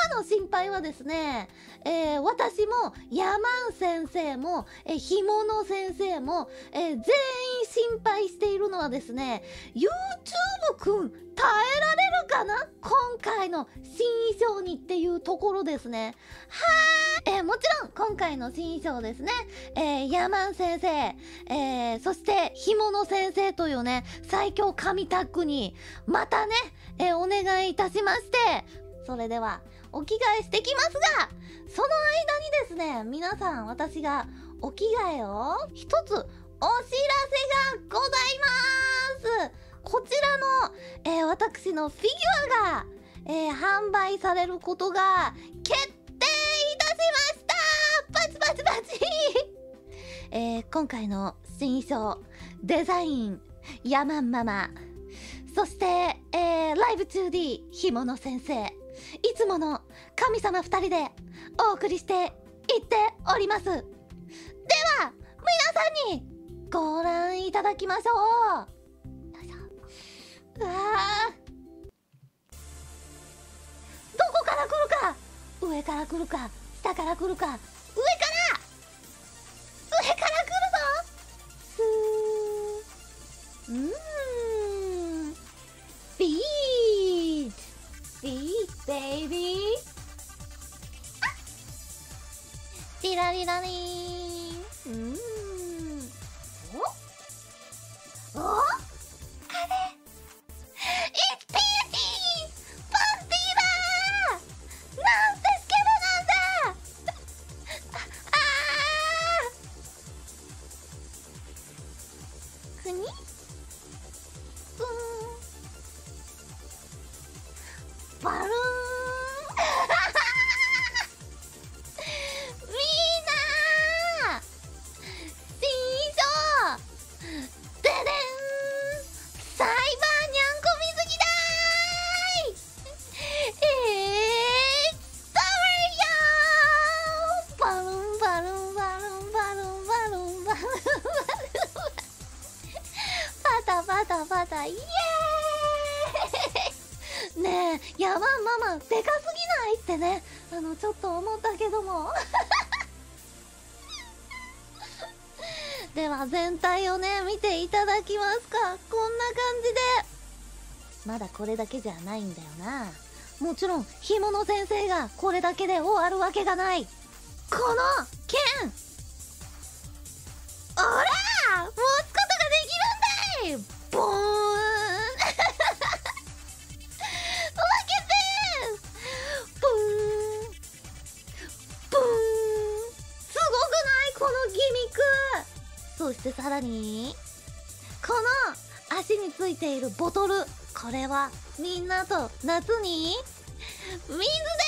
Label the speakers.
Speaker 1: 今の心配はですね、私もヤマン先生も、ひもの先生も、全員心配しているのはですね、YouTube くん耐えられるかな、今回の新衣装にっていうところですね。もちろん今回の新衣装ですね、ヤマン先生、そしてひもの先生というね、最強神タッグにまたね、お願いいたしまして、それではお着替えしてきますが、その間にですね、皆さん、私がお着替えを一つお知らせがございます。こちらの、私のフィギュアが、販売されることが決定いたしました。パチパチパチ今回の新衣装、デザイン、ヤマンママ、そして、ライブ 2D ひもの先生、いつもの神様2人でお送りしていっております。では皆さんにご覧いただきましょう。よいしょ。うわー、どこから来るか、上から来るか、下から来るか、上から来るぞ。スー、ビートビートベイビー、リラリラリーン、おあれ、It's Pearty! パンティーだー、なんてスケベなんだくにバルーンみんな新衣装ででん、サイバーにゃんこ水着だーい、バルーンバルーンバルーンバルーンバルーンバルーンバルーンパタパタパタ、イエーイねえ、ヤマンママでかすぎないってね、ちょっと思ったけどもでは全体をね、見ていただきますか。こんな感じで、まだこれだけじゃないんだよな。もちろんひもの先生がこれだけで終わるわけがない。この剣、おらー、持つことができるんだい、ボーンそしてさらに、この足についているボトル、これはみんなと夏に水で